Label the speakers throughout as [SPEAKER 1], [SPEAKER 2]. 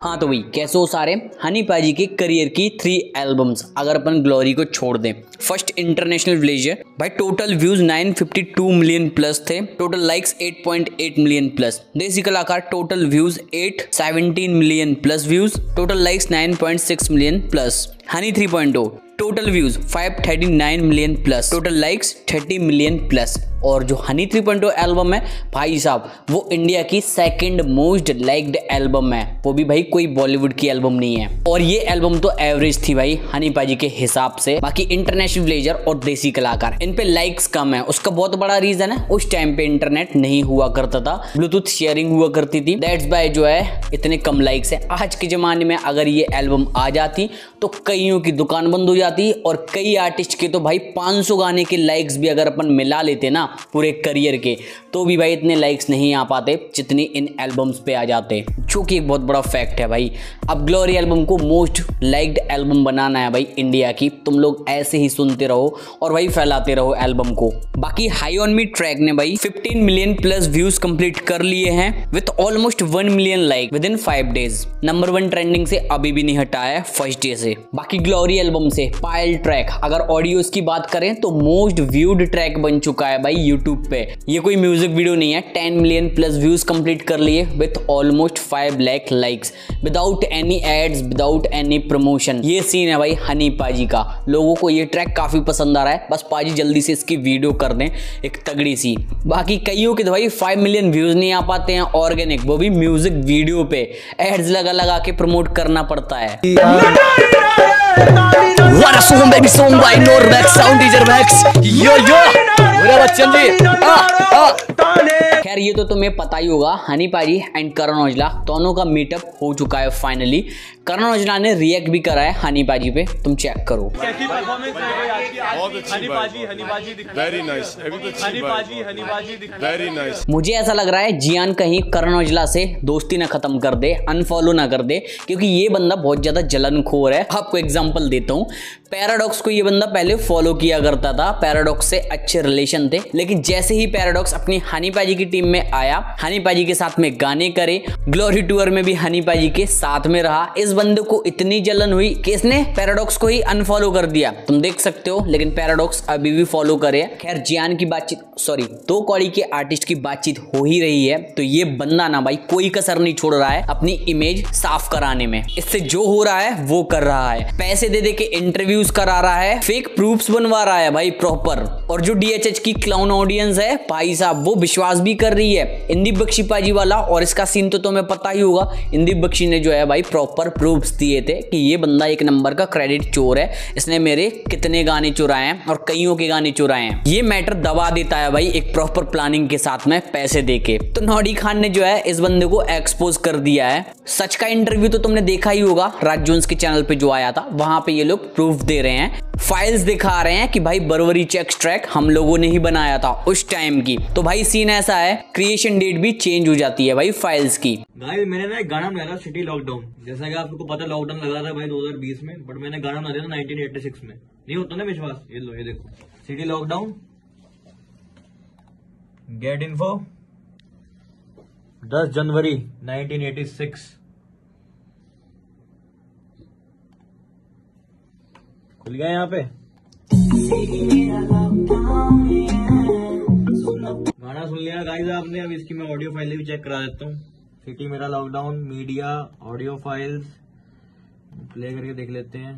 [SPEAKER 1] हाँ तो भाई कैसे हो सारे। हनी पाजी के करियर की 3 एल्बम्स अगर अपन ग्लोरी को छोड़ दें। फर्स्ट इंटरनेशनल विलेजर भाई, टोटल व्यूज 952 मिलियन प्लस थे, total likes 8.8 million plus. Desi Kalakaar total views 817 million plus views, total likes 9.6 million plus. Honey 3.0 total views 539 million plus, total likes 30 million plus. और जो Honey 3.0 album है भाई साहब, वो इंडिया की सेकंड मोस्ट लाइक्ड एल्बम है, वो भी भाई कोई बॉलीवुड की एल्बम नहीं है। और ये एल्बम तो एवरेज थी भाई हनी पाजी के हिसाब से। बाकी इंटरनेशनल विलेजर और देसी कलाकार इन पे लाइक्स कम है, उसका बहुत बड़ा रीजन है उस टाइम पे इंटरनेट नहीं हुआ करता था, ब्लूटूथ शेयरिंग हुआ करती थी, दैट्स वाई जो है इतने कम लाइक्स है। आज के जमाने में अगर ये एल्बम आ जाती तो कईयों की दुकान बंद हो जाती, और कई आर्टिस्ट के तो भाई 500 गाने के लाइक्स भी अगर अपन मिला लेते ना पूरे करियर के, तो भी भाई इतने लाइक्स नहीं आ पाते जितनी इन एल्बम्स पे आ जाते, जो कि एक बहुत बड़ा फैक्ट है भाई। अब ग्लोरी एल्बम को मोस्ट लाइक्ड एल्बम बनाना है भाई इंडिया की, तुम लोग ऐसे ही सुनते रहो और भाई फैलाते रहो एल्बम को। बाकी हाई ऑन मी ट्रैक ने भाई 15 मिलियन प्लस व्यूज कंप्लीट कर लिए हैं with almost 1 million like within 5 days. Number 1 trending से अभी भी नहीं हटा है फर्स्ट डे से। बाकी ग्लोरी एल्बम से पायल ट्रैक अगर ऑडियोज की बात करें तो मोस्ट व्यूड ट्रैक बन चुका है भाई यूट्यूब पे। ये कोई म्यूजिक वीडियो नहीं है, 10 मिलियन प्लस व्यूज कंप्लीट कर लिए with almost 5 lakh likes without any ads, without any promotion. ये सीन है भाई हनी पाजी का, लोगों को ये ट्रैक काफी पसंद आ रहा है, बस पाजी जल्दी से इसकी वीडियो कर दें एक तगड़ी सी। बाकी कईयों के तो भाई 5 मिलियन व्यूज नहीं आ पाते हैं ऑर्गेनिक, वो भी म्यूजिक वीडियो पे एड्स लगा लगा के प्रमोट करना पड़ता है।
[SPEAKER 2] What a song baby, song by Normax, sound teacher Max. Yo yo, मेरा बच्चन जी।
[SPEAKER 1] खैर ये तो तुम्हें पता ही होगा, हनी पाजी एंड करण औजला दोनों का मीटअप हो चुका है फाइनली। करण औजला ने रिएक्ट भी करा है हनी पाजी पे, तुम चेक करो।
[SPEAKER 3] कैसी परफॉर्मेंस रही आज की? हनी पाजी दिख रहा है।
[SPEAKER 4] वेरी नाइस,
[SPEAKER 3] हनी पाजी दिख रहा है।
[SPEAKER 4] Very nice.
[SPEAKER 1] मुझे ऐसा लग रहा है जियान कहीं करण औजला से दोस्ती ना खत्म कर दे, अनफॉलो ना कर दे, क्योंकि ये बंदा बहुत ज्यादा जलनखोर है। आपको एग्जांपल देता हूँ, पैराडॉक्स को ये बंदा पहले फॉलो किया करता था, पैराडॉक्स से अच्छे रिलेशन थे, लेकिन जैसे ही पैराडॉक्स अपनी हनी पाजी की टीम में आया, हनी पाजी के साथ में गाने करे, ग्लोरी टूर में भी हनी पाजी के साथ में रहा, इस बंदे को इतनी जलन हुई कि इसने पैराडॉक्स को ही अनफॉलो कर दिया। तुम देख सकते हो, लेकिन पैराडॉक्स अभी भी फॉलो करे। खैर जियान की बातचीत, सॉरी दो कौड़ी के आर्टिस्ट की बातचीत हो ही रही है, तो ये बंदा ना भाई कोई कसर नहीं छोड़ रहा है अपनी इमेज साफ कराने में। इससे जो हो रहा है वो कर रहा है, पैसे दे दे के इंटरव्यूज करा रहा है, फेक प्रूफ्स बनवा रहा है भाई प्रॉपर। और जो DHH की क्लाउन ऑडियंस है भाई साहब, वो विश्वास भी कर रही है इंदीप बख्शी पाजी वाला। और इसका सीन तो तुम्हें पता ही होगा, इंदीप बख्शी ने जो है भाई प्रॉपर प्रूफ्स दिए थे कि ये बंदा एक नंबर का क्रेडिट चोर है, इसने मेरे कितने गाने चुराए हैं और कईयों के गाने चुराए हैं। ये मैटर दबा देता है भाई एक प्रॉपर प्लानिंग के साथ में पैसे देके। तो नौडी खान ने जो है इस बंदे को एक्सपोज कर दिया है। सच का इंटरव्यू तो तुमने देखा ही होगा, राज जोन्स के चैनल पे जो आया था, वहां पे ये लोग प्रूफ दे रहे हैं, फाइल्स दिखा रहे हैं कि भाई बर्बरी चेक्स ट्रैक हम लोगों ने ही बनाया था उस टाइम की। तो भाई सीन ऐसा है, क्रिएशन डेट भी चेंज हो जाती है भाई फाइल्स की।
[SPEAKER 3] भाई मैंने ना एक गाना बनाया था सिटी लॉकडाउन, जैसा कि आपको पता लॉकडाउन लगा था भाई 2020 में, बट मैंने गाना बनाया था 1986 में। नहीं होता ना विश्वास, ये लो ये देखो, सिटी लॉकडाउन, गेट इन्फो 10 जनवरी 1986। खुल गया यहाँ पे गाना, सुन लिया गाइस आपने। अब इसकी मैं ऑडियो फाइल भी चेक करा देता हूँ। सिटी मेरा lockdown, media, audio files play करके देख लेते हैं।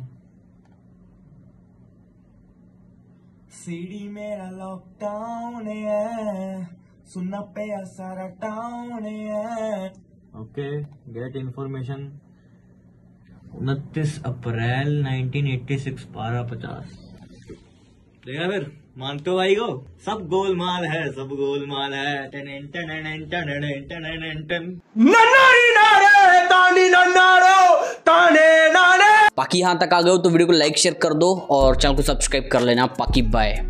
[SPEAKER 5] सिटी मेरा लॉकडाउन है, सुनना पे सारा टाउन है।
[SPEAKER 3] ओके, गेट इन्फॉर्मेशन 29 अप्रैल 1986 12:50। देखा फिर, मानते हो भाई को? सब गोलमाल है, सब गोलमाल है। टन टन टन टन टन टन।
[SPEAKER 1] बाकी यहाँ तक आ गए हो तो वीडियो को लाइक शेयर कर दो और चैनल को सब्सक्राइब कर लेना। बाकी बाय।